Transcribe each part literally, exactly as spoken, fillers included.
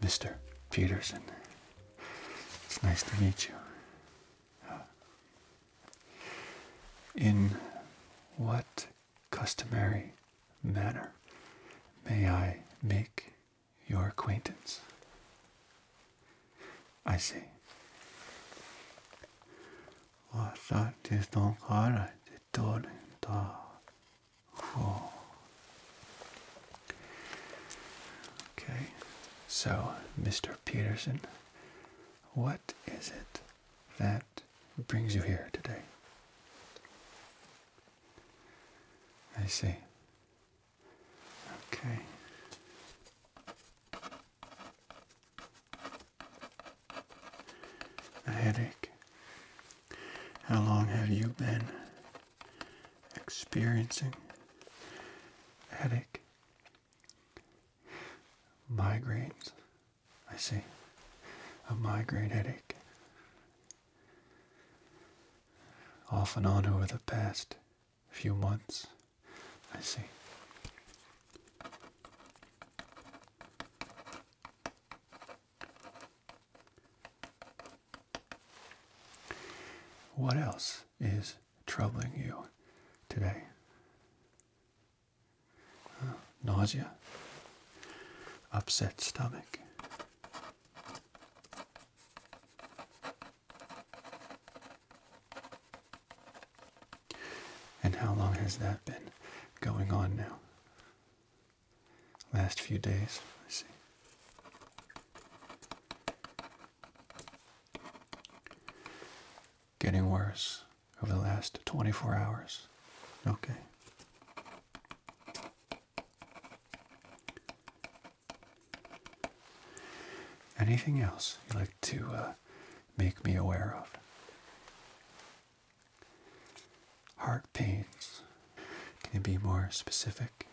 Mister Peterson. It's nice to meet you. Uh, in what customary manner may I make your acquaintance? I see. Okay, so Mister Peterson, what is it that brings you here today? I see. Okay. A headache. How long have you been experiencing a headache? Migraines. I see. A migraine headache. Off and on over the past few months. I see. What else is troubling you today? Uh, nausea, upset stomach. And how long has that been going on now? Last few days, I see. Getting worse over the last twenty-four hours. Okay. Anything else you'd like to uh, make me aware of? Heart pains. Can you be more specific?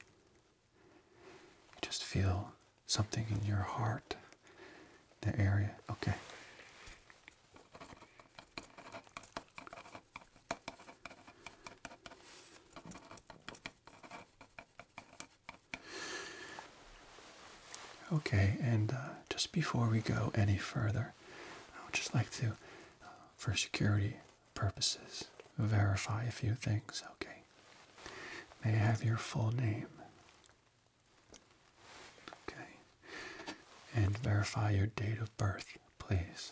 You just feel something in your heart, the area. Okay. Okay, and uh, just before we go any further, I would just like to, uh, for security purposes, verify a few things, okay? May I have your full name? Okay. And verify your date of birth, please.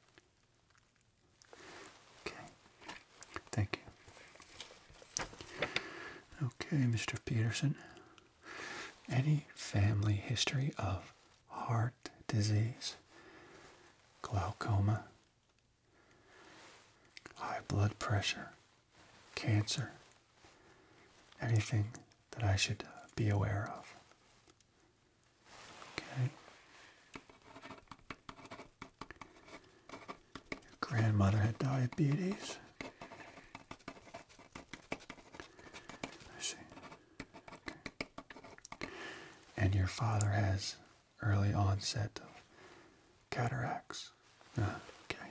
Okay. Thank you. Okay, Mister Peterson. Any family history of heart disease, glaucoma, high blood pressure, cancer, anything that I should uh, be aware of? Okay. Your grandmother had diabetes. And your father has early onset of cataracts. Uh, okay.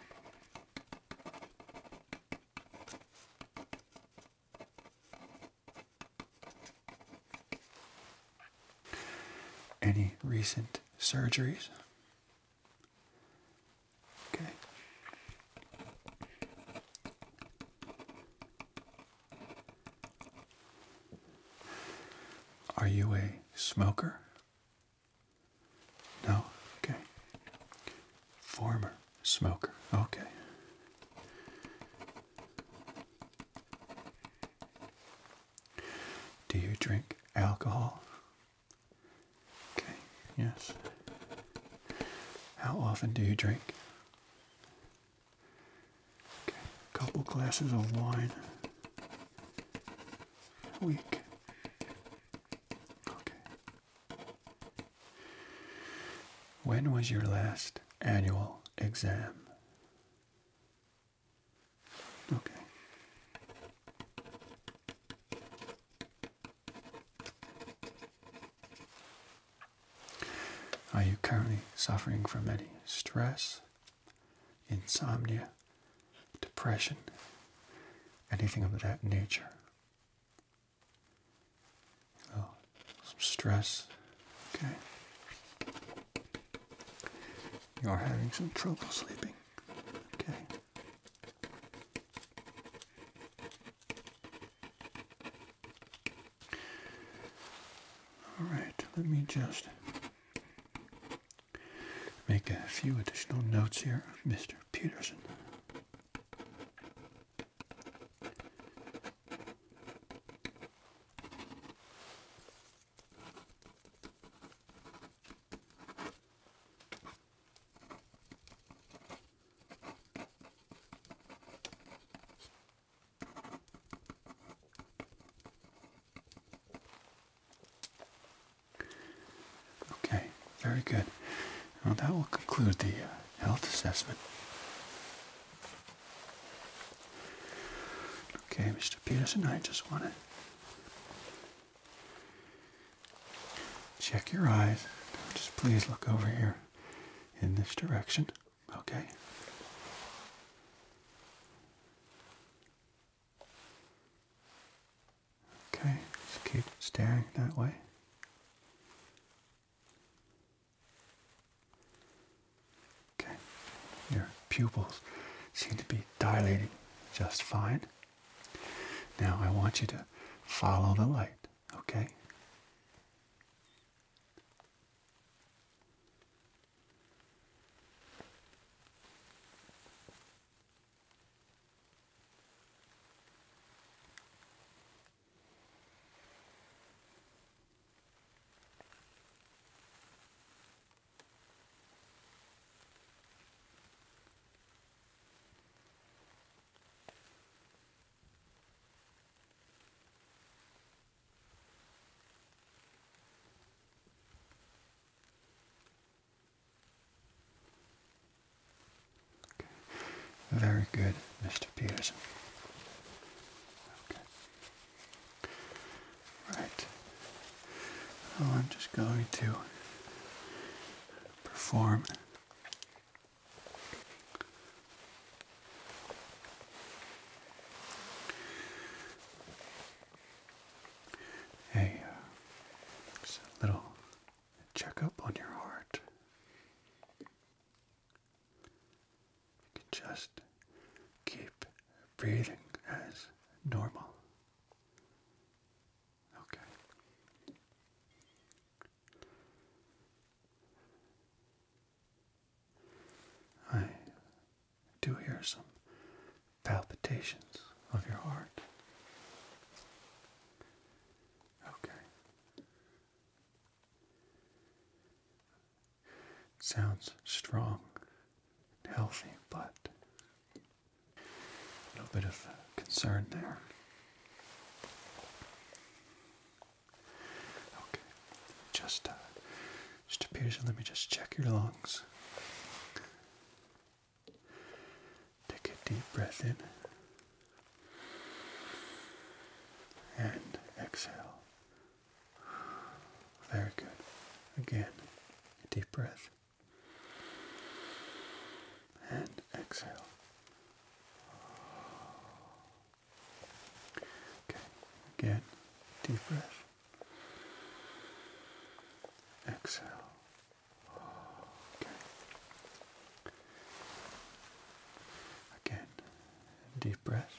Any recent surgeries? Okay. Are you a smoker? No? Okay. Former smoker. Okay. Do you drink alcohol? Okay. Yes. How often do you drink? Okay. A couple glasses of wine a week. When was your last annual exam? Okay. Are you currently suffering from any stress, insomnia, depression, anything of that nature? Oh, some stress. Okay. You are having some trouble sleeping. Okay. All right, let me just make a few additional notes here, Mister Peterson. Okay, very good. Well, that will conclude the uh, health assessment. Okay, Mister Peterson, I just want to check your eyes. Just please look over here in this direction. Okay. Okay, just keep staring that way. Okay, your pupils seem to be dilating just fine. Now I want you to follow the light, okay? Very good, Mister Peterson. Okay. Right. Well, I'm just going to perform a, uh, just a little checkup on your heart. You can just keep breathing as normal. Okay. I do hear some palpitations of your heart. Okay. Sounds strong and healthy, but a little bit of concern there. Okay. Just, uh, Mister Peterson, let me just check your lungs. Take a deep breath in and exhale. Very good. Again, a deep breath and exhale. Okay, again, deep breath, exhale. Okay. Again, deep breath,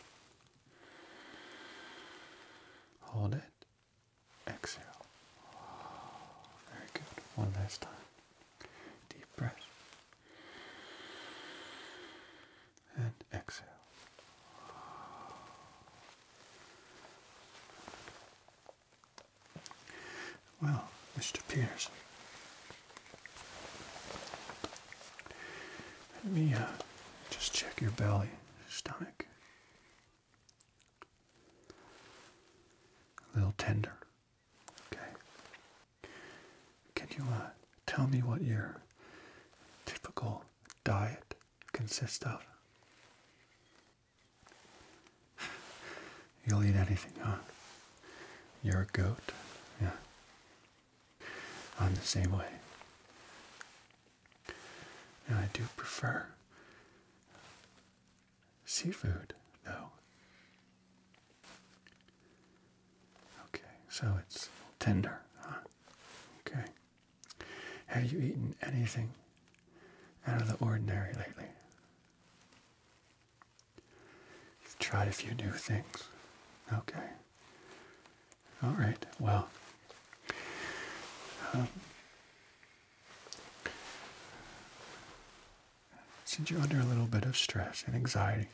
hold it, exhale. Very good. One last time. Deep breath and exhale. Well, Mister Peterson, let me uh, just check your belly, stomach. A little tender. Okay. Can you uh, tell me what your typical diet consists of? You'll eat anything, huh? You're a goat. Yeah. I'm the same way. And I do prefer seafood, though. Okay, so it's tender, huh? Okay. Have you eaten anything out of the ordinary lately? You've tried a few new things. Okay. All right. Well, um, since you're under a little bit of stress and anxiety,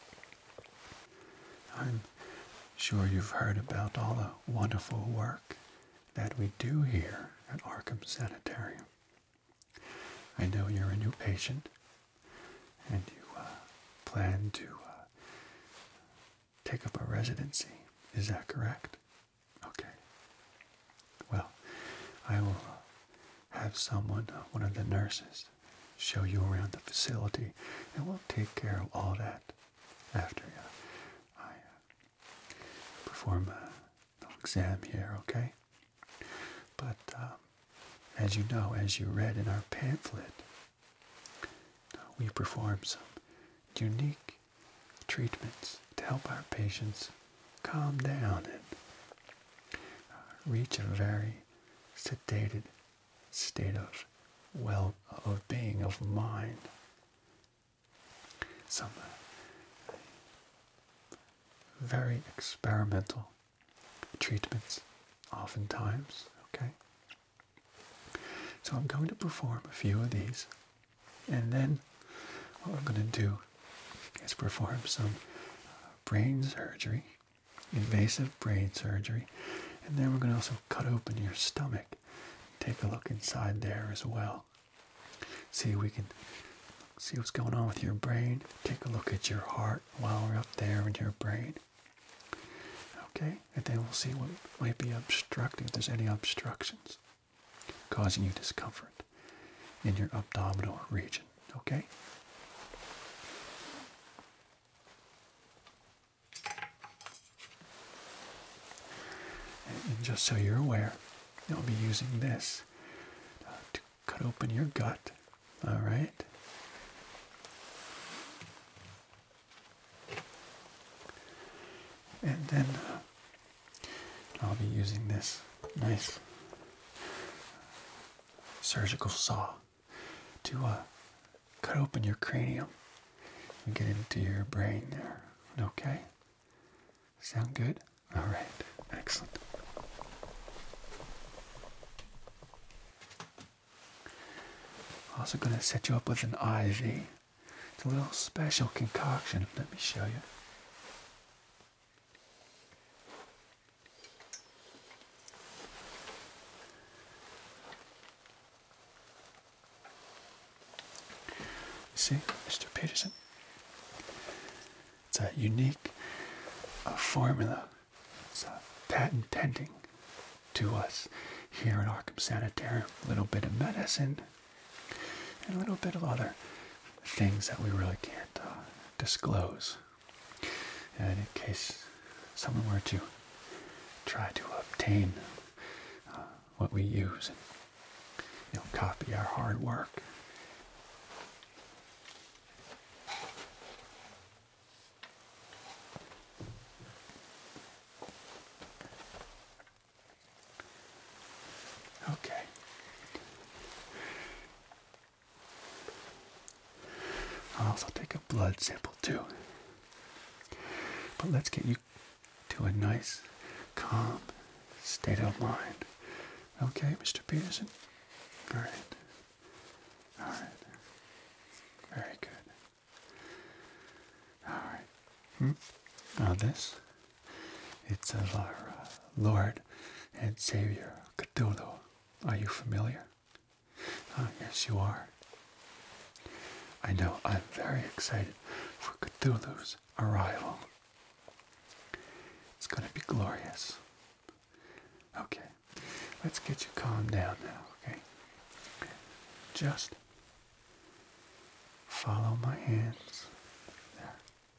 I'm sure you've heard about all the wonderful work that we do here at Arkham Sanitarium. I know you're a new patient, and you uh, plan to uh, take up a residency. Is that correct? Okay. Well, I will uh, have someone, uh, one of the nurses, show you around the facility, and we'll take care of all that after uh, I uh, perform a little exam here, okay? But um, as you know, as you read in our pamphlet, we perform some unique treatments to help our patients calm down and uh, reach a very sedated state of well of being of mind. Some uh, very experimental treatments, oftentimes. Okay. So I'm going to perform a few of these, and then what we're going to do is perform some uh, brain surgery, invasive brain surgery, and then we're going to also cut open your stomach, take a look inside there as well. See if we can see what's going on with your brain. Take a look at your heart while we're up there in your brain. Okay, and then we'll see what might be obstructing, if there's any obstructions causing you discomfort in your abdominal region. Okay? And just so you're aware, I'll be using this uh, to cut open your gut. All right? And then uh, I'll be using this nice surgical saw to uh, cut open your cranium and get into your brain there. Okay? Sound good? All right. Excellent. Also going to set you up with an I V. It's a little special concoction. Let me show you. See, Mister Peterson? It's a unique uh, formula. It's uh, patent pending to us here at Arkham Sanitarium. A little bit of medicine and a little bit of other things that we really can't uh, disclose. And in case someone were to try to obtain uh, what we use and, you know, copy our hard work. Okay. I'll also take a blood sample too. But let's get you to a nice, calm state of mind. Okay, Mister Peterson? All right. All right. Very good. All right. Hmm? Now this, it's of our uh, Lord and Savior, Cthulhu. Are you familiar? Oh, yes, you are. I know. I'm very excited for Cthulhu's arrival. It's going to be glorious. Okay. Let's get you calmed down now, okay? Just follow my hands. There.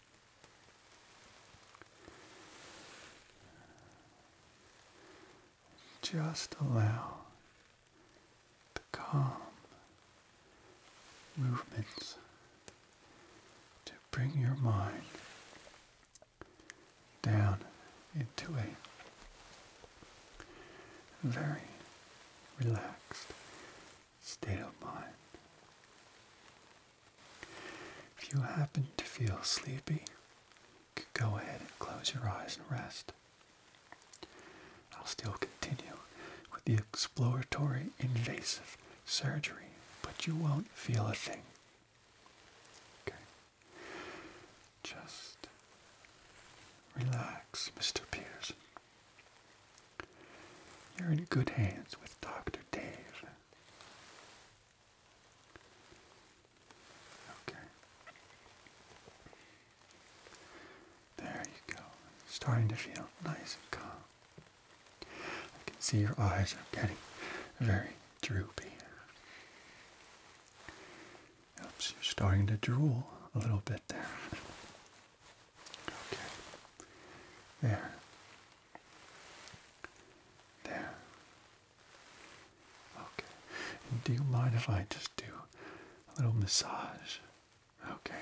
Just allow the calm movements to bring your mind down into a very relaxed state of mind. you happen to feel sleepy, you could go ahead and close your eyes and rest. I'll still continue with the exploratory invasive surgery, but you won't feel a thing. Okay. Just relax, Mister Peterson. You're in good hands with Doctor Dave. Okay. There you go. Starting to feel nice and calm. I can see your eyes are getting very droopy. Oops, you're starting to drool a little bit there. Okay. There. There. Okay. And do you mind if I just do a little massage? Okay.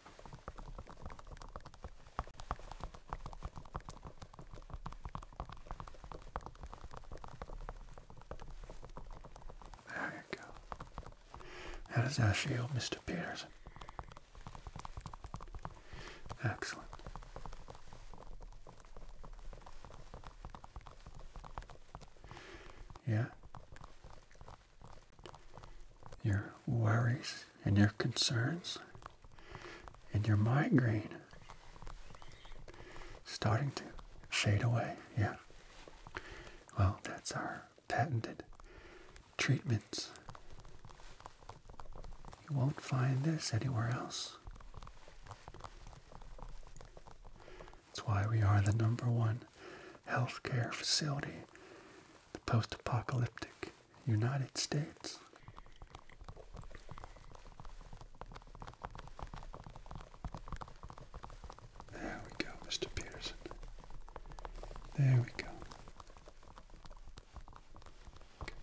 There you go. How does that feel, Mister Peterson? Excellent. Yeah? Your worries and your concerns and your migraine starting to fade away, yeah? Well, that's our patented treatments. You won't find this anywhere else. That's why we are the number one healthcare facility in the post-apocalyptic United States. There we go, Mister Peterson. There we go. Okay.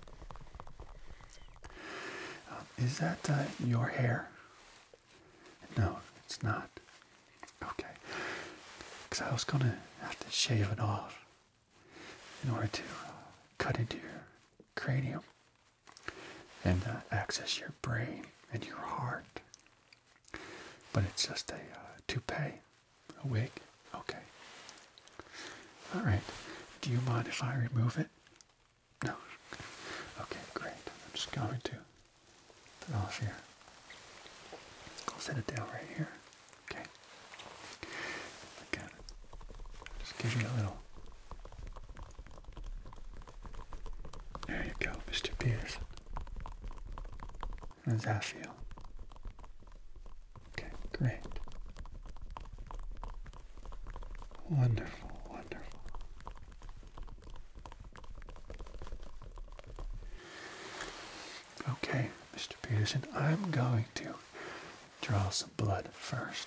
Um, is that uh, your hair? No, it's not. Okay. Because I was going to have to shave it off in order to uh, cut into your cranium and uh, access your brain and your heart. But it's just a uh, toupee, a wig. Okay. All right. Do you mind if I remove it? No. Okay, great. I'm just going to put it off here. I'll set it down right here. Okay. Again, just give you a little. There you go, Mister Peterson. How does that feel? Okay, great. Wonderful, wonderful. Okay, Mister Peterson, I'm going to draw some blood first.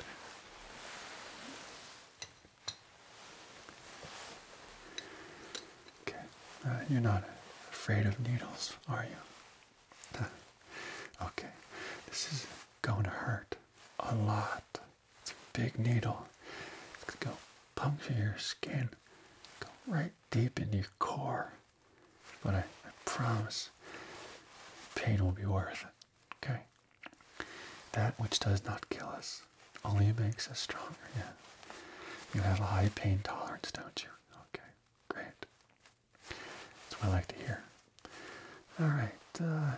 Okay, uh, you're not afraid of needles, are you? Okay, this is going to hurt a lot. It's a big needle. It's going to go puncture your skin, go right deep into your core. But I, I promise, pain will be worth it, okay? That which does not kill us only makes us stronger, yeah. You have a high pain tolerance, don't you? Okay, great. That's what I like to hear. All right, uh,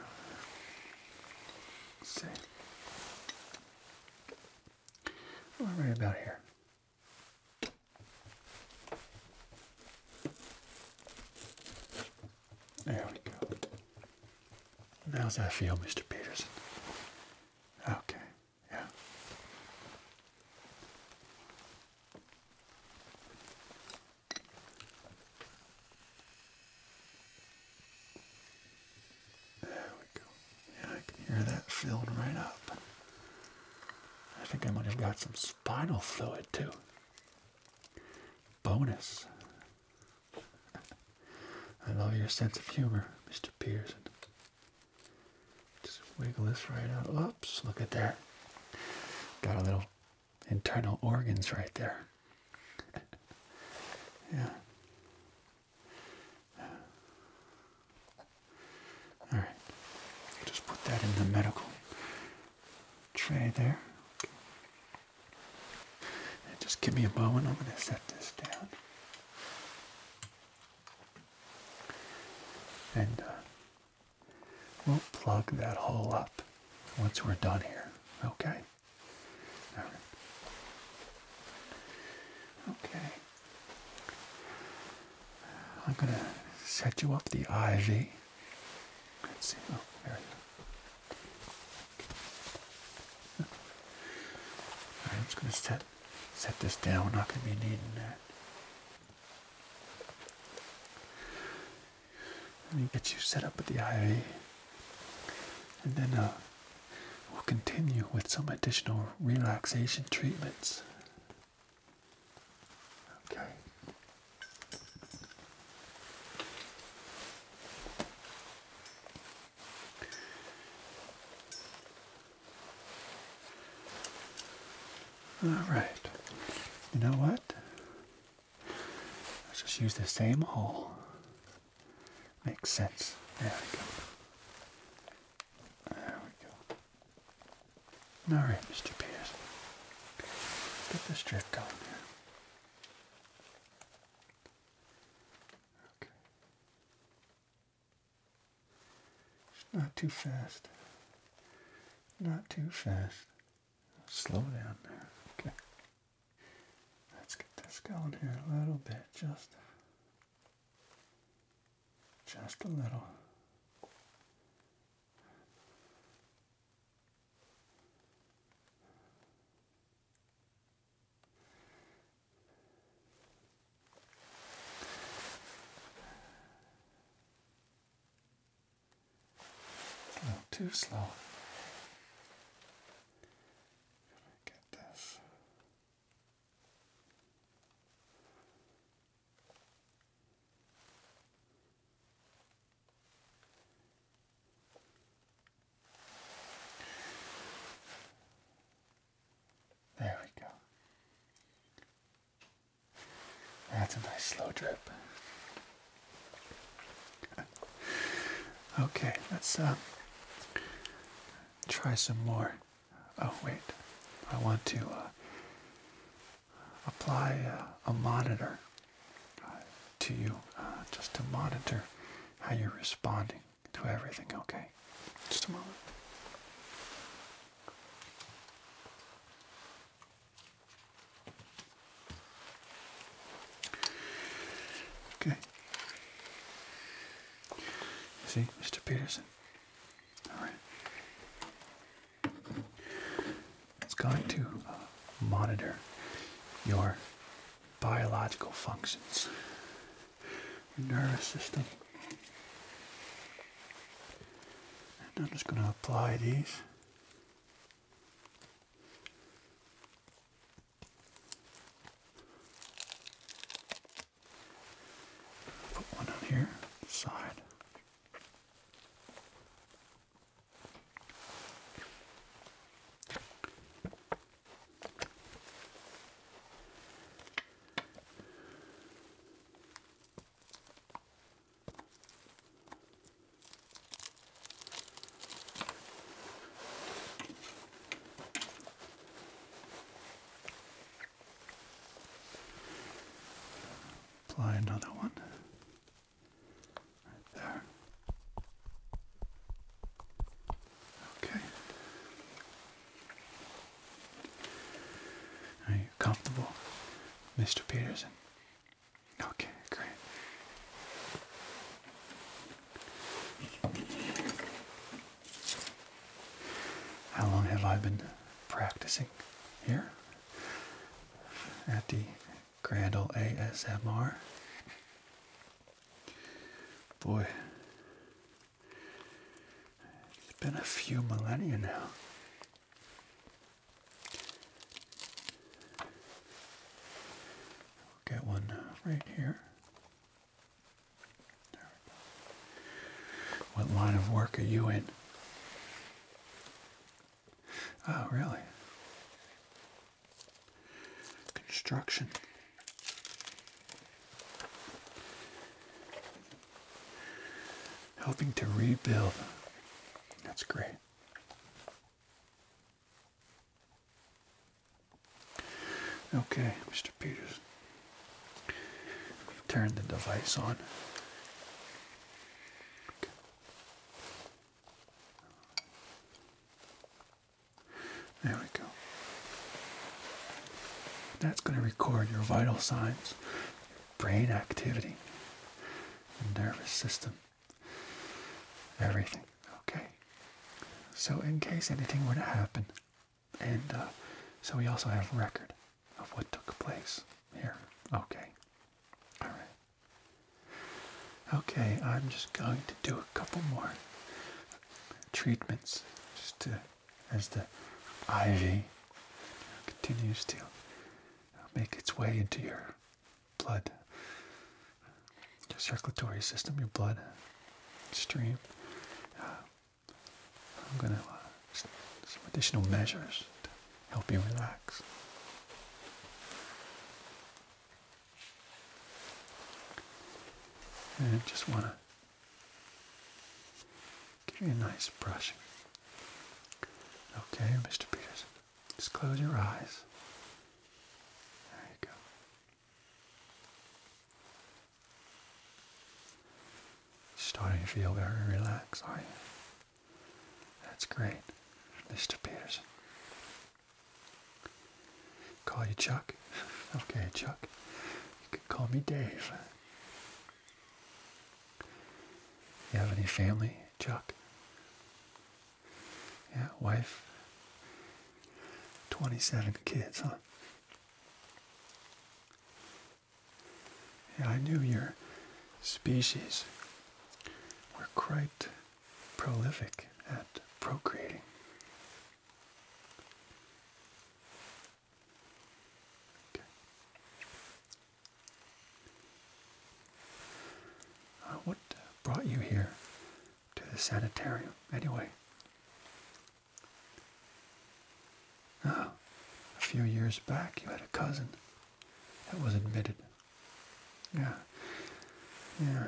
let's see. Oh, right about here. There we go. How's that feel, Mister Peterson? Okay, yeah. There we go. Yeah, I can hear that filling right up. I think I might have got some spinal fluid too. Bonus. I love your sense of humor, Mister Peterson. Just wiggle this right out. Oops, look at there. Got a little internal organs right there. Yeah. All right. Just put that in the medical tray there. me a moment. I'm going to set this down. And uh, we'll plug that hole up once we're done here. Okay? All right. Okay. I'm going to set you up the I V. Let's see. Oh, there you go. All right, I'm just going to set, set this down. We're not going to be needing that. Let me get you set up with the I V. And then uh, we'll continue with some additional relaxation treatments. Okay. All right. You know what? Let's just use the same hole. Makes sense. There we go. There we go. All right, Mister Peterson. Get the strip going here. Okay. Not too fast. Not too fast. Slow down there. Okay. Let's get this going here a little bit. Just, just a little. A little too slow. Get this. There we go. That's a nice slow drip. Okay, let's uh, try some more. Oh, wait. I want to uh, apply uh, a monitor uh, to you, uh, just to monitor how you're responding to everything, okay? Just a moment. Okay. See, Mister Peterson? All right. It's going to uh, monitor your biological functions, your nervous system. And I'm just going to apply these. Put one on here, side. Apply another one right there. Okay. Are you comfortable, Mister Peterson? Okay, great. How long have I been practicing here at the Grand Ole A S M R? Boy, it's been a few millennia now. We'll get one uh, right here. There we go. What line of work are you in? Oh, really? Construction. Helping to rebuild. That's great. Okay, Mister Peterson. Turn the device on. Okay. There we go. That's going to record your vital signs, brain activity, nervous system, everything. Okay. So in case anything were to happen, and uh, so we also have record of what took place here. Okay. All right. Okay, I'm just going to do a couple more treatments, just to, as the I V continues to make its way into your blood, your circulatory system, your blood stream. Uh, I'm going to uh, some additional measures to help you relax. And I just want to give you a nice brushing. Okay, Mister Peterson, just close your eyes. There you go. Starting to feel very relaxed, are you? That's great, Mister Peterson. Call you Chuck? Okay, Chuck. You can call me Dave. You have any family, Chuck? Yeah, wife? twenty-seven kids, huh? Yeah, I knew your species were quite prolific at procreating. Okay. Uh, what brought you here to the sanitarium, anyway? Oh, a few years back you had a cousin that was admitted. Yeah. Yeah.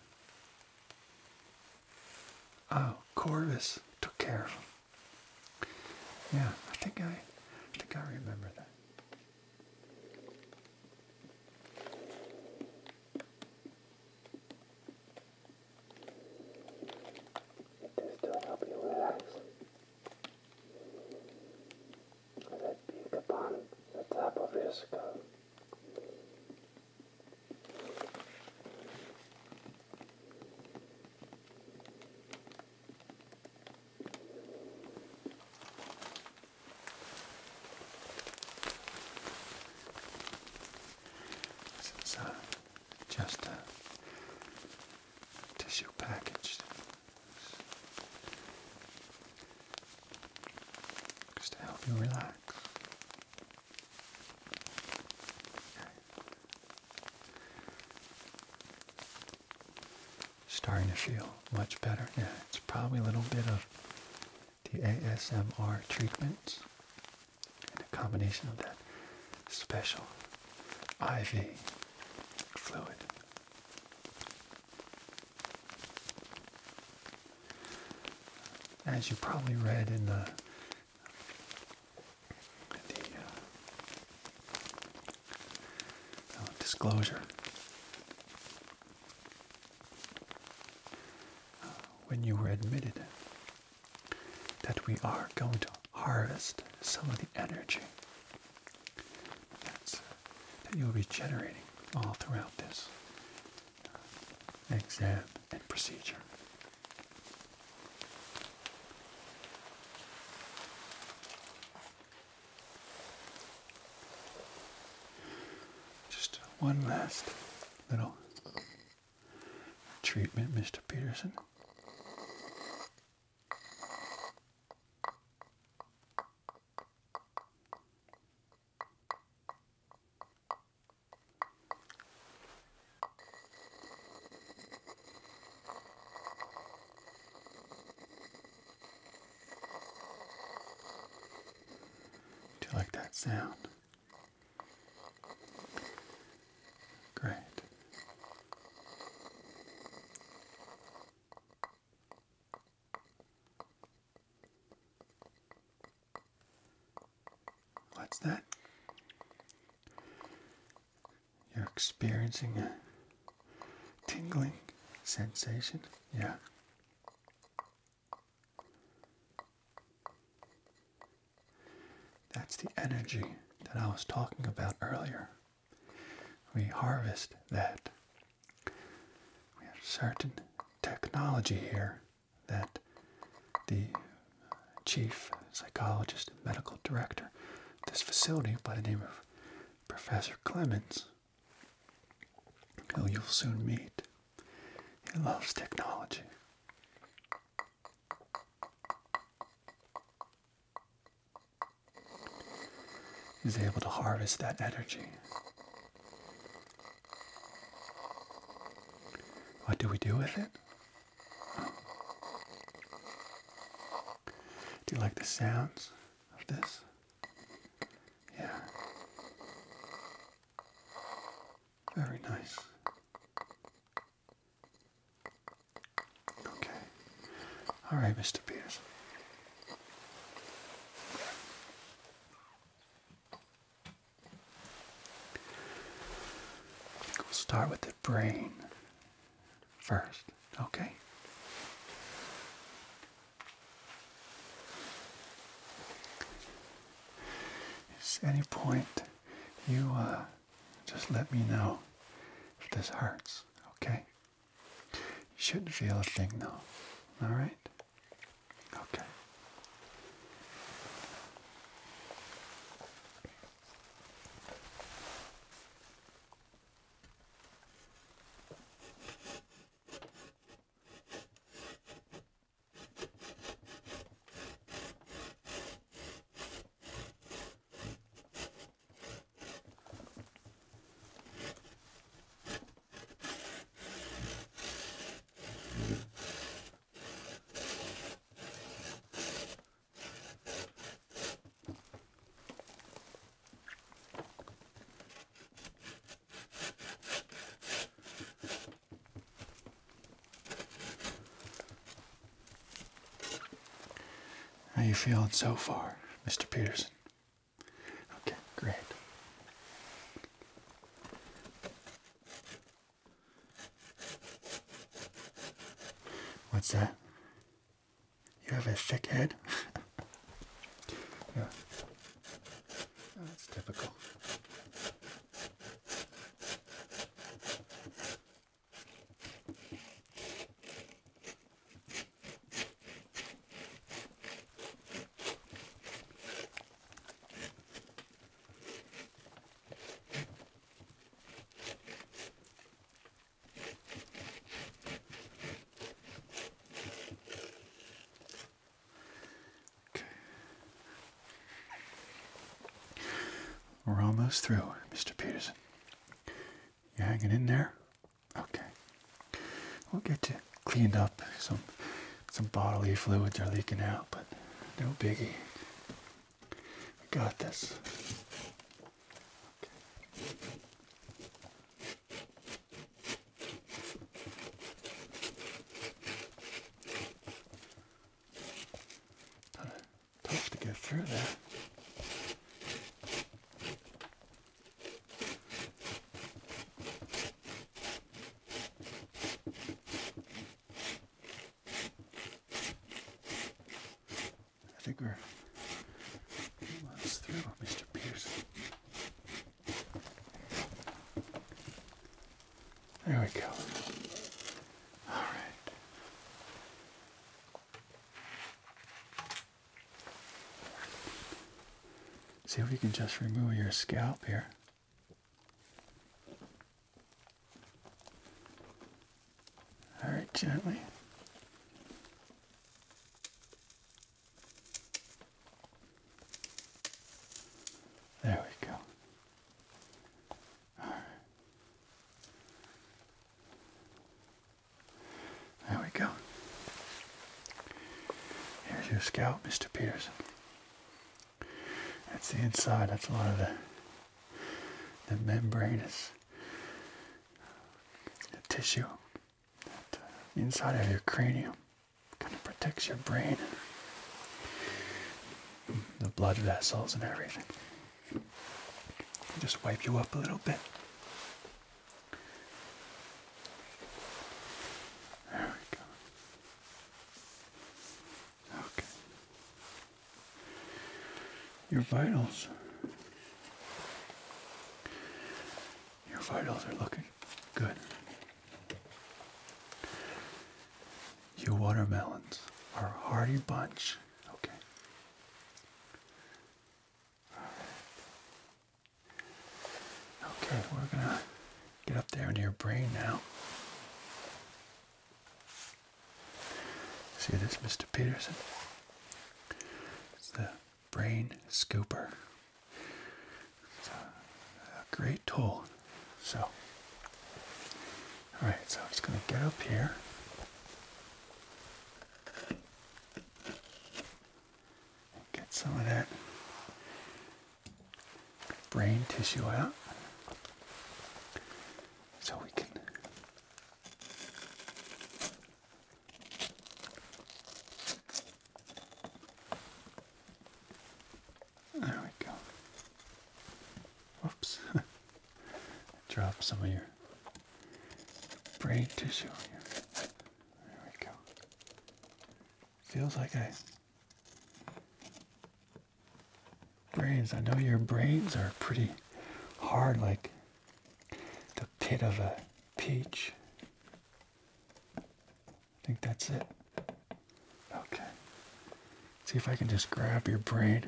Oh, Corvus took care of him. Yeah, I think I, I think I remember that. Just to help you relax. Let peek upon the top of your skull. This is uh, just a tissue package. Just to help you relax. Okay. Starting to feel much better. Yeah, it's probably a little bit of the A S M R treatments and a combination of that special I V fluid. As you probably read in the, the uh, uh, disclosure, uh, when you were admitted, that we are going to harvest some of the energy that's, that you'll be generating all throughout this uh, exam and procedure. Just one last little treatment, Mister Peterson. Do you like that sound? Great. What's that? experiencing a tingling sensation? Yeah. That's the energy that I was talking about earlier. We harvest that. We have certain technology here that the chief psychologist and medical director of this facility by the name of Professor Clemens, who you'll soon meet, he loves technology. He's able to harvest that energy. What do we do with it? Do you like the sounds of this? Yeah. Very nice. Okay. All right, Mister Peterson. We'll start with the brain first, okay? At any point, you uh, just let me know if this hurts, okay? You shouldn't feel a thing though, all right? Okay. How you feeling so far, Mister Peterson? Okay, great. What's that? You have a thick head? Yeah. Oh, that's typical. We're almost through, Mister Peterson. You hanging in there? Okay. We'll get you cleaned up. Some some bodily fluids are leaking out, but no biggie. We got this. Okay. Tough to get through that. I think we're almost through, Mister Peterson. There we go. All right. See if we can just remove your scalp here. All right, gently. There we go. All right. There we go. Here's your scalp, Mister Peterson. That's the inside. That's a lot of the the membranous the tissue. That, uh, the inside of your cranium kind of protects your brain, the blood vessels and everything. Just wipe you up a little bit. your vitals. Your vitals are looking good. You watermelons are a hardy bunch. Okay. Okay, we're gonna get up there into your brain now. See this, Mister Peterson? It's the brain scooper. It's a, a great tool. So, all right, so I'm just gonna get up here. Get some of that brain tissue out. So we can there we go. Whoops. Drop some of your brain tissue here. There we go. Feels like I brains. I know your brains are pretty hard, like the pit of a peach. I think that's it. Okay. See if I can just grab your brain.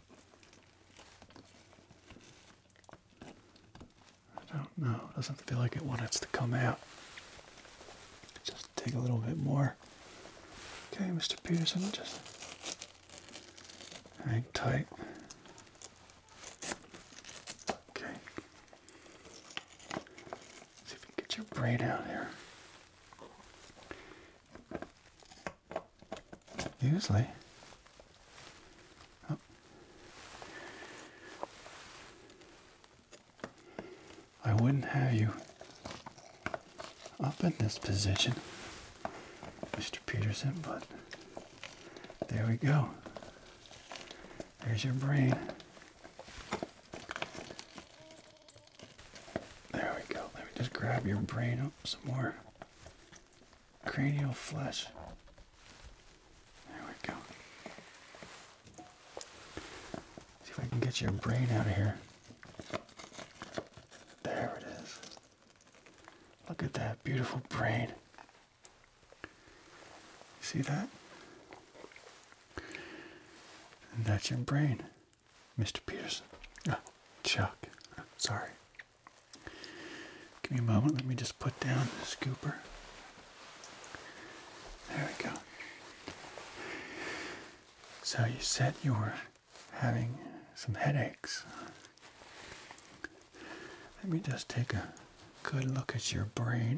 I don't know. It doesn't feel like it wants to come out. Just take a little bit more. Okay, Mister Peterson, just hang tight. Okay. See if we can get your brain out here. Usually, oh, I wouldn't have you up in this position, Mister Peterson, but there we go. There's your brain. There we go. Let me just grab your brain up some more cranial flesh. There we go. See if I can get your brain out of here. There it is. Look at that beautiful brain. See that? And that's your brain, Mister Peterson. Oh, Chuck. Sorry. Give me a moment. Let me just put down the scooper. There we go. So you said you were having some headaches. Let me just take a good look at your brain.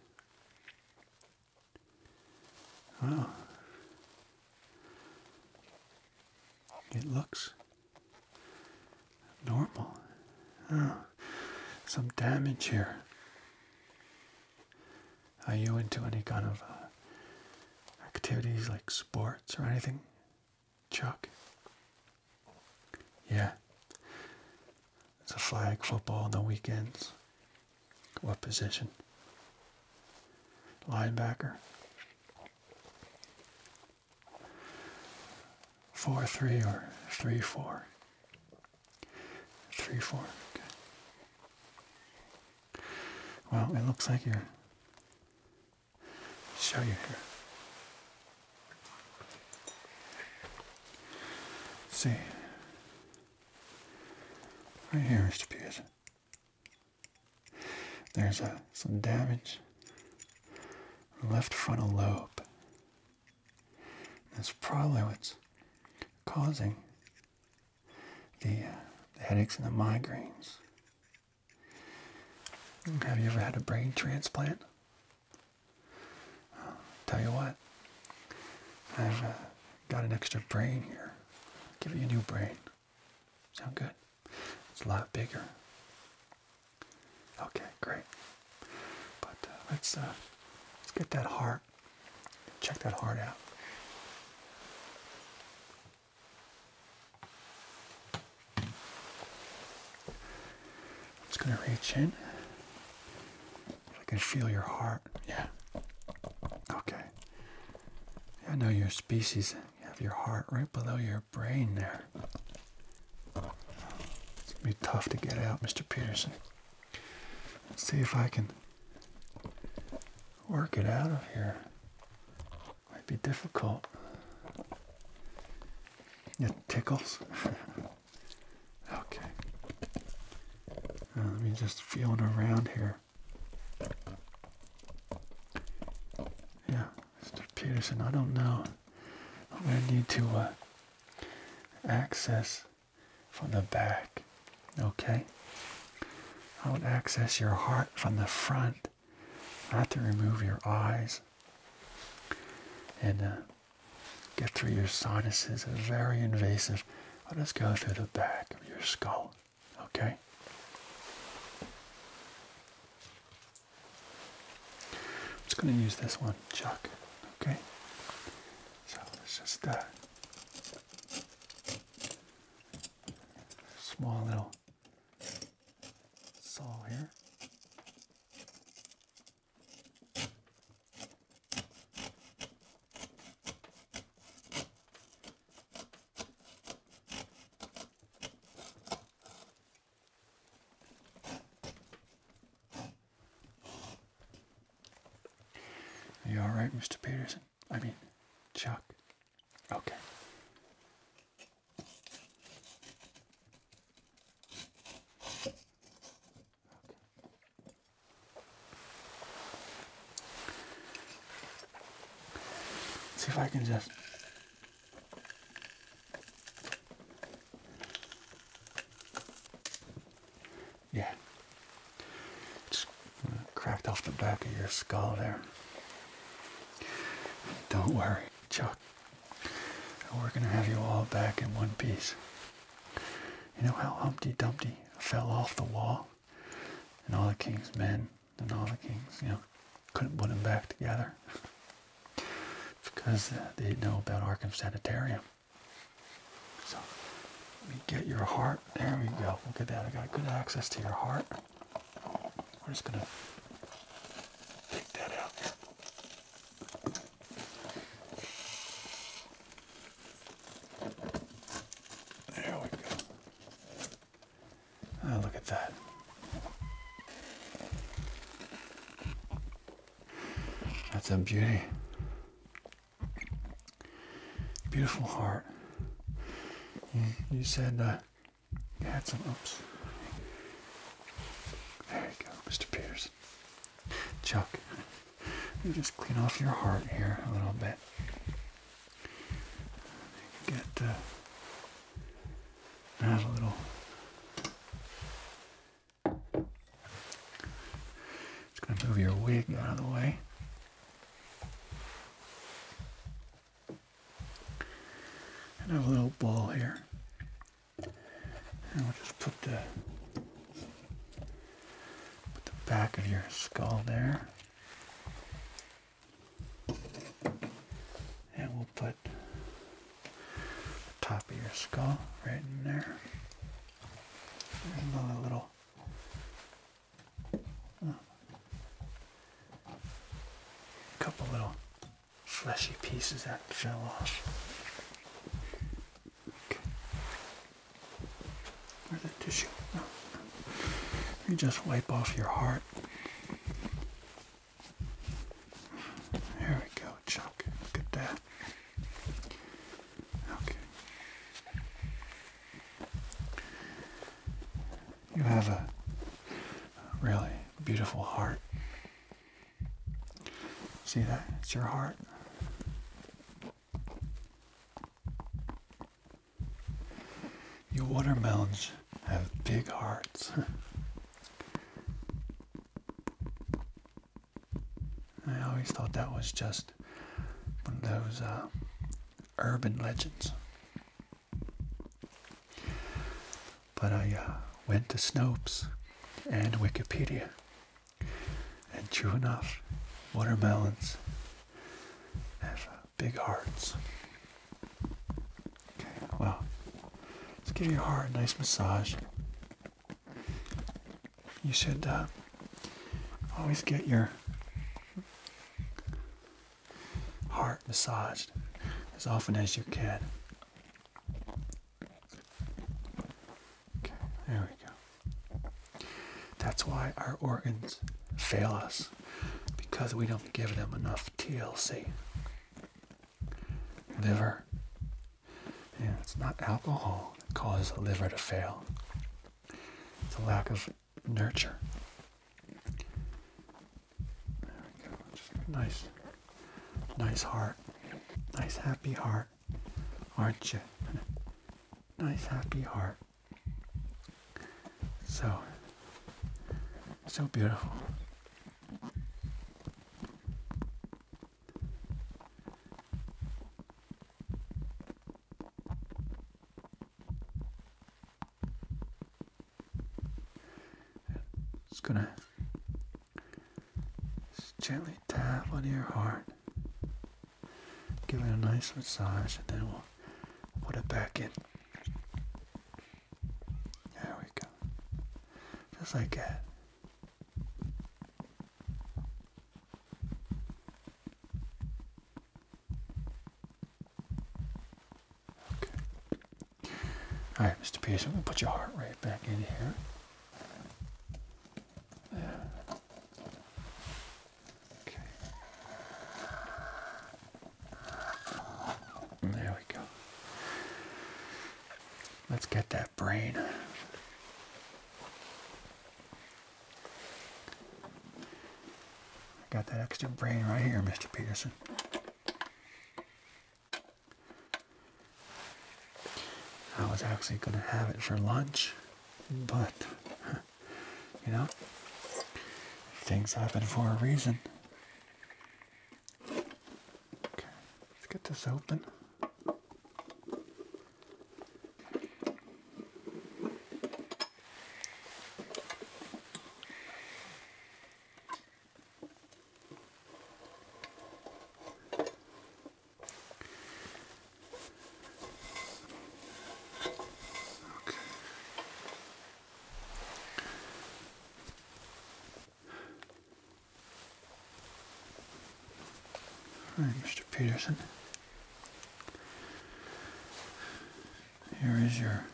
Oh. It looks normal. Oh, some damage here. Are you into any kind of uh, activities like sports or anything, Chuck? Yeah. It's a flag football on the weekends. What position? Linebacker? Four three or three four? Three four. Okay. Well, it looks like you're. Show you here. See. Right here, Mister Peterson. There's uh, some damage in the left frontal lobe. That's probably what's causing the, uh, the headaches and the migraines. Have you ever had a brain transplant? Uh, tell you what, I've uh, got an extra brain here. I'll give you a new brain. Sound good? It's a lot bigger. Okay, great. But uh, let's uh, let's get that heart. Check that heart out. I'm just gonna reach in. If I can feel your heart. Yeah. Okay. I know your species. You have your heart right below your brain there. be tough to get out, Mister Peterson. Let's see if I can work it out of here. Might be difficult. It tickles. Okay. Uh, let me just feeling around here. Yeah, Mister Peterson, I don't know. I'm going to need to uh, access from the back. Okay? I would access your heart from the front. I have to remove your eyes and uh, get through your sinuses. It's very invasive. I'll just go through the back of your skull. Okay? I'm just going to use this one, Chuck. Okay? So it's just a small little saw here. Are you all right, Mister Peterson? I mean, Chuck. Okay. See if I can just yeah, just cracked off the back of your skull there. Don't worry, Chuck. We're gonna have you all back in one piece. You know how Humpty Dumpty fell off the wall, and all the king's men and all the kings, you know, couldn't put him back together? Because uh, they didn't know about Arkham Sanitarium. So, let me get your heart. There we go. Look at that. I got good access to your heart. We're just going to take that out here. There we go. Oh, look at that. That's a beauty. Beautiful heart. You, you said uh, you had some ups. There you go, Mister Peterson. Chuck, you just clean off your heart here a little bit. Get uh, have a little. Just gonna move your wig out of the way. And have a little ball here. And we'll just put the put the back of your skull there. And we'll put the top of your skull right in there. There's another little oh, couple little fleshy pieces that fell off. Where's the tissue? No. You just wipe off your heart. There we go, Chuck. Look at that. Okay. You have a, a really beautiful heart. See that? It's your heart. You watermelons have big hearts. I always thought that was just one of those uh, urban legends. But I uh, went to Snopes and Wikipedia, and true enough, watermelons have uh, big hearts. Okay, well. Give your heart a nice massage. You should uh, always get your heart massaged as often as you can. Okay, there we go. That's why our organs fail us, because we don't give them enough T L C. Liver. And it's not alcohol that causes the liver to fail. It's a lack of nurture. There we go. Just a nice, nice heart. Nice happy heart. Aren't you? Nice happy heart. So, so beautiful. Just gonna just gently tap on your heart. Give it a nice massage, and then we'll put it back in. There we go. Just like that. Okay. All right, Mister Peterson, we'll put your heart rate back in here. There. Okay. There we go. Let's get that brain. I got that extra brain right here, Mister Peterson. I was actually going to have it for lunch, but, you know, things happen for a reason. Okay, let's get this open. All right, Mister Peterson. Here is your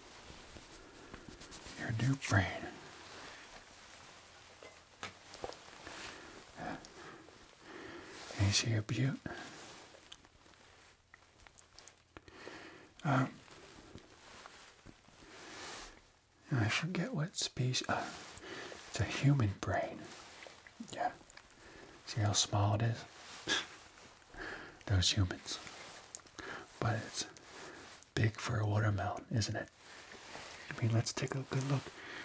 your new brain. Can you see your butte? Um, I forget what species. Uh, it's a human brain. Yeah. See how small it is? Those humans. But it's big for a watermelon, isn't it? I mean, let's take a good look.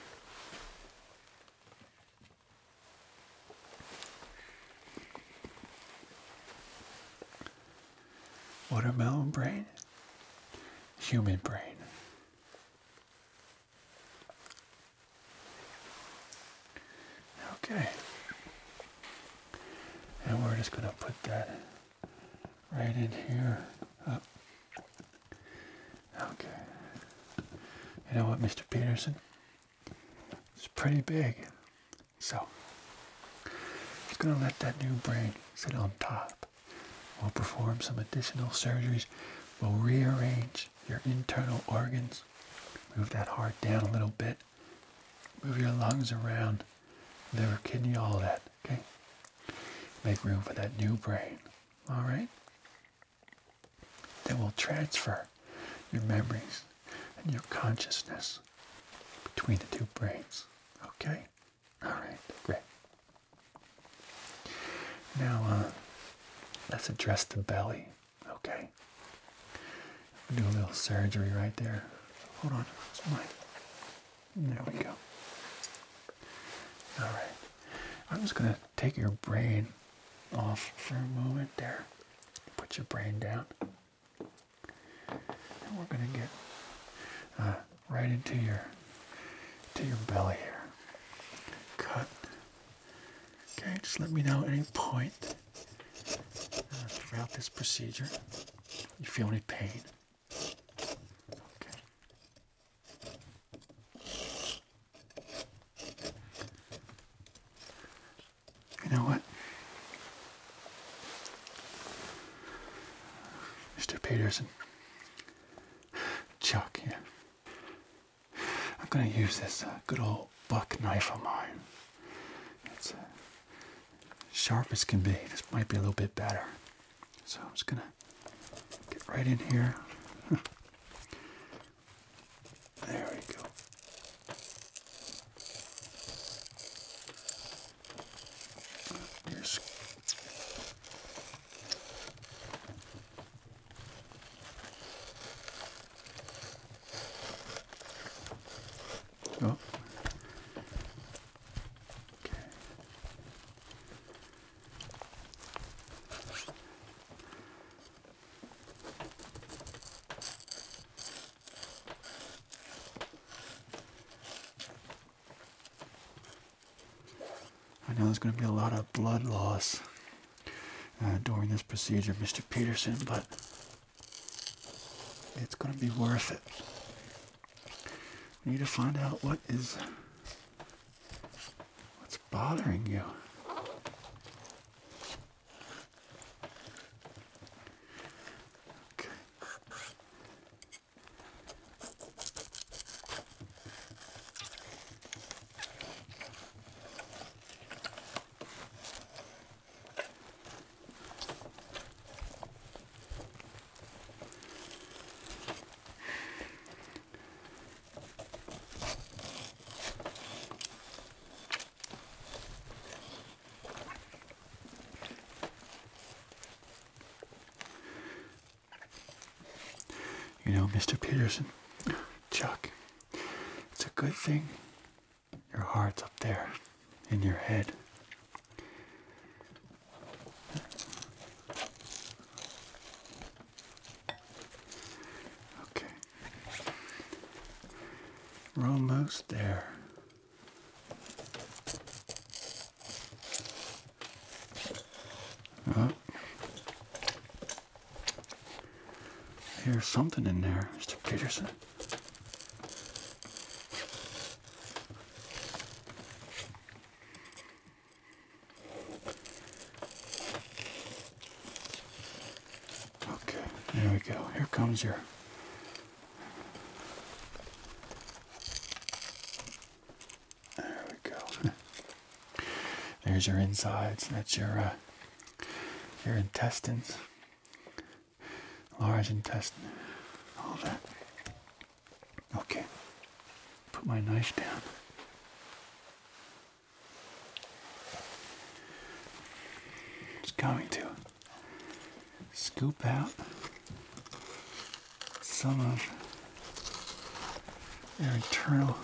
Watermelon brain, human brain. Okay. And we're just going to put that right in here. Up. Okay. You know what, Mister Peterson? It's pretty big. So, just going to let that new brain sit on top. We'll perform some additional surgeries. We'll rearrange your internal organs. Move that heart down a little bit. Move your lungs around. Liver, kidney, all that. Okay? Make room for that new brain. All right? Then we'll transfer your memories and your consciousness between the two brains. Okay? All right. Great. Now, uh, let's address the belly. Okay? We'll do a little surgery right there. Hold on. It's mine. There we go. All right. I'm just going to take your brain off for a moment there. Put your brain down. And we're going to get uh, right into your to your belly here. Cut. Okay, just let me know at any point uh, throughout this procedure you feel any pain. Okay. You know what? Mister Peterson. Chuck, yeah. I'm going to use this uh, good old buck knife of mine. It's uh, sharp as can be. This might be a little bit better. So I'm just gonna get right in here. There we go. Here's oh. Okay. I know there's going to be a lot of blood loss uh, during this procedure, Mister Peterson, but it's going to be worth it. We need to find out what is, what's bothering you. Okay. You know, Mister Peterson, Chuck, it's a good thing your heart's up there in your head. Okay. We're almost there. Oh. There's something in there, Mister Peterson. Okay, there we go. Here comes your... There we go. There's your insides. That's your, uh, your intestines. Large intestine, all that. Okay, put my knife down. Just going to scoop out some of their internal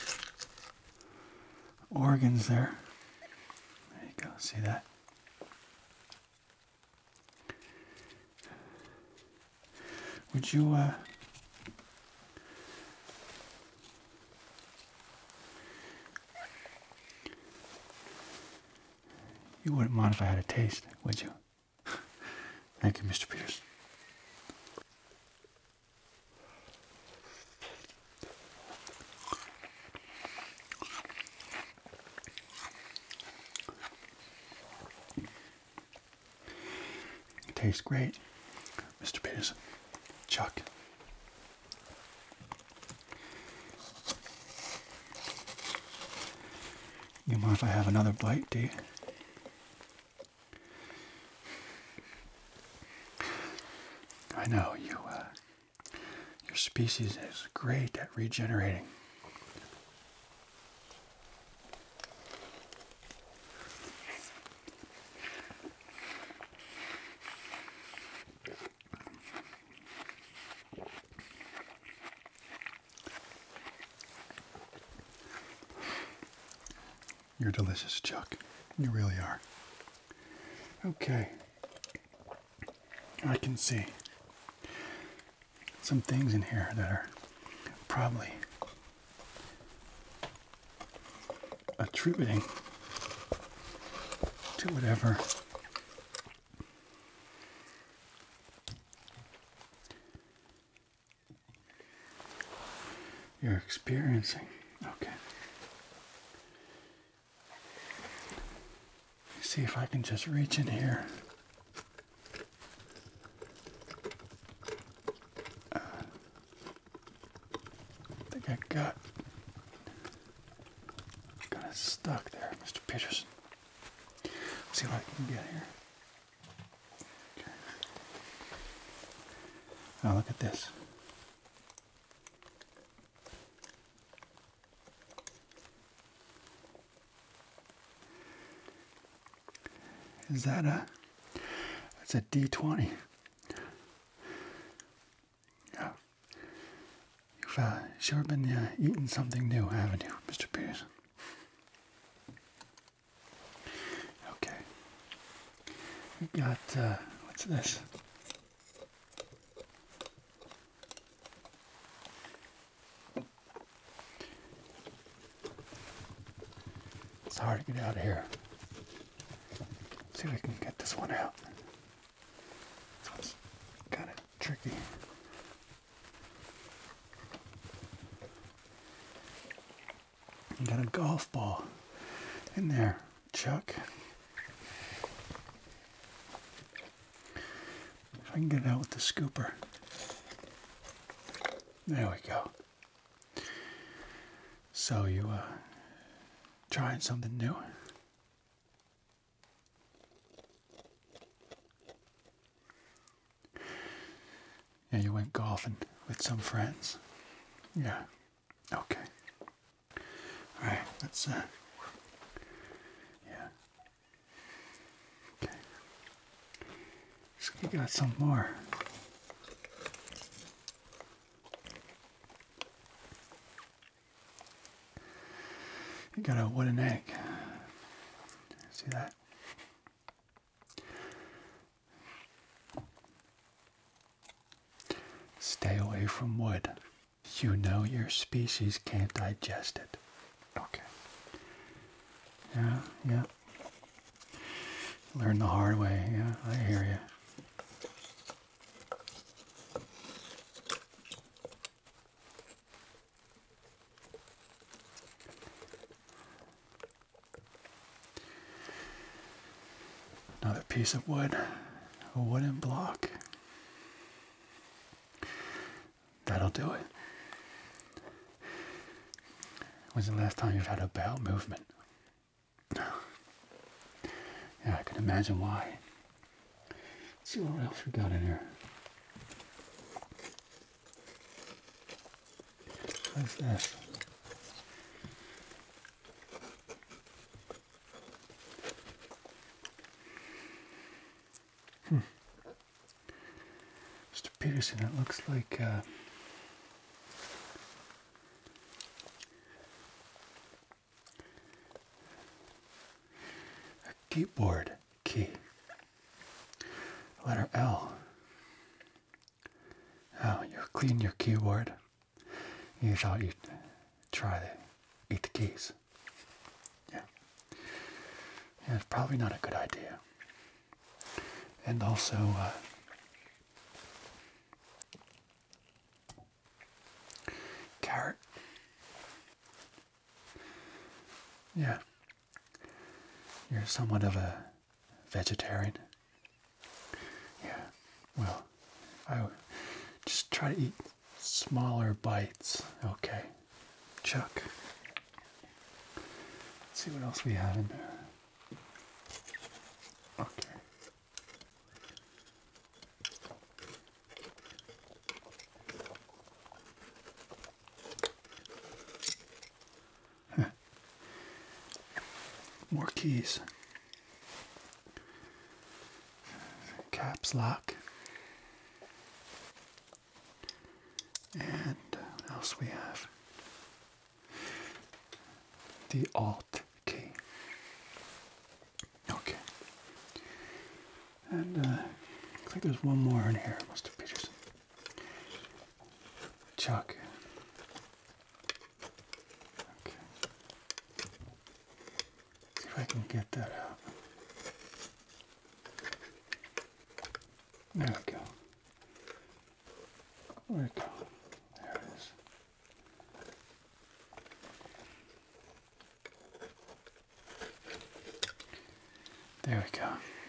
organs there. There you go, see that? Would you, uh, you wouldn't mind if I had a taste, would you? Thank you, Mister Peterson. It tastes great, Mister Peterson. Chuck. You mind if I have another bite, do you? I know you, uh, your species is great at regenerating. You're delicious, Chuck. You really are. Okay. I can see some things in here that are probably attributing to whatever you're experiencing. Okay. See if I can just reach in here. Uh, I think I got can get here. Okay. Now look at this. Is that a, that's a D twenty. Yeah. You've uh, sure been uh, eating something new, haven't you, Mister Peterson? Okay. We got, uh, what's this? It's hard to get out of here. Let's see if we can get this one out. This one's kind of tricky. You got a golf ball in there, Chuck. If I can get it out with the scooper. There we go. So you uh, trying something new? Yeah, you went golfing with some friends. Yeah. Okay. All right. Let's. Uh, yeah. Okay. So you got some more. You got a wooden egg. See that? Stay away from wood. You know your species can't digest it. Okay. Yeah, yeah. Learn the hard way. Yeah, I hear you. Another piece of wood, a wooden block. That'll do it. When's the last time you've had a bowel movement? Yeah, I can imagine why. Let's see what else we got in here. What's this? Hmm. Mister Peterson, it looks like uh, a keyboard key. Letter L. Oh, you clean your keyboard. You thought you'd try to eat the keys. Yeah. Yeah, it's probably not a good idea. And also, uh, carrot. Yeah. You're somewhat of a vegetarian. Yeah. Well, I would just try to eat smaller bites. Okay. Chuck. Let's see what else we have in there. Okay. Huh. More keys. Caps lock. And what else we have? The Alt key. Okay. And uh, looks like there's one more in here, Mister Peterson. Chuck. Okay. See if I can get that out. There we go. Where'd it go? There it is. There we go.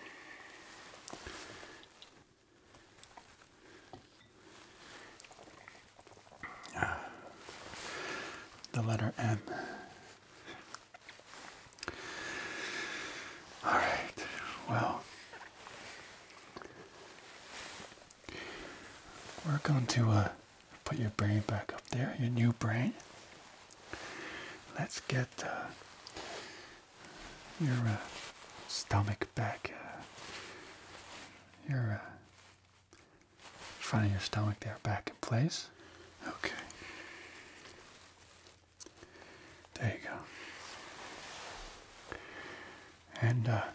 Ah, the letter M. All right. Well, we're going to uh, put your brain back up there, your new brain. Let's get uh, your uh, stomach back, uh, your uh, front of your stomach there back in place. Okay. There you go. And uh,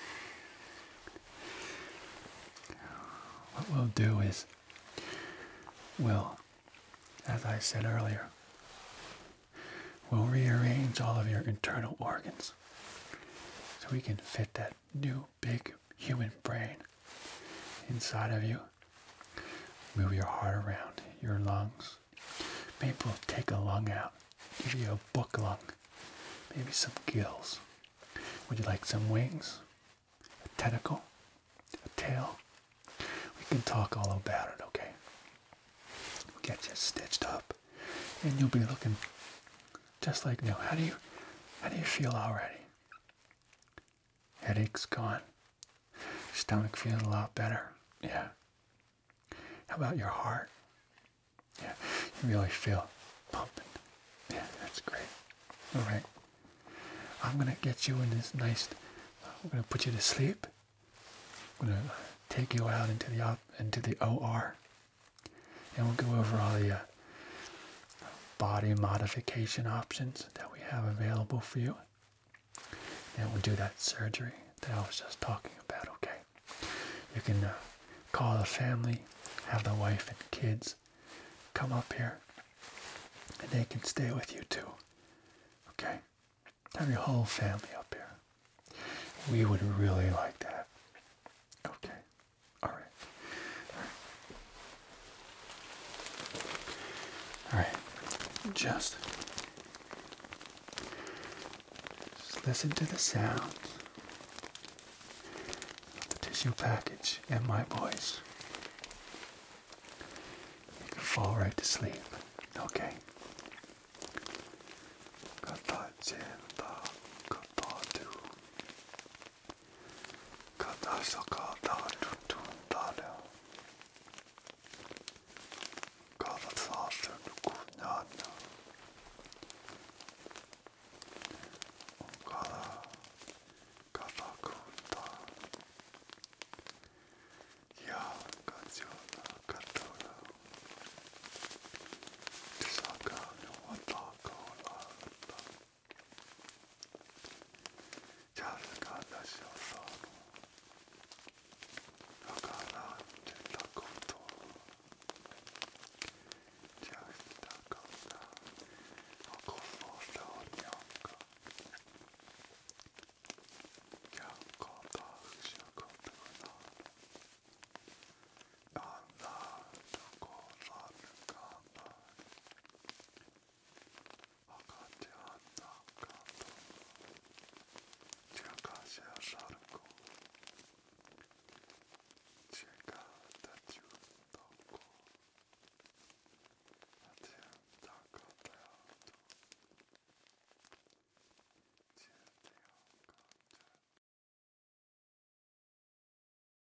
what we'll do is, we'll, as I said earlier, we'll rearrange all of your internal organs so we can fit that new big human brain inside of you. Move your heart around, your lungs. Maybe we'll take a lung out, give you a book lung, maybe some gills. Would you like some wings? A tentacle? A tail? We can talk all about it, okay? We'll get you stitched up, and you'll be looking just like new. How do you, how do you feel already? Headache's gone. Stomach feeling a lot better. Yeah. How about your heart? Yeah, you really feel pumping. Yeah, that's great. All right. I'm going to get you in this nice, I'm going to put you to sleep. I'm going to take you out into the op, into the O R. And we'll go over all the uh, body modification options that we have available for you. And we'll do that surgery that I was just talking about, okay? You can uh, call the family, have the wife and kids come up here, and they can stay with you too, okay? Have your whole family up here. We would really like that. Okay. All right. All right. All right. Just, just listen to the sounds of the tissue package and my voice. You can fall right to sleep. Okay.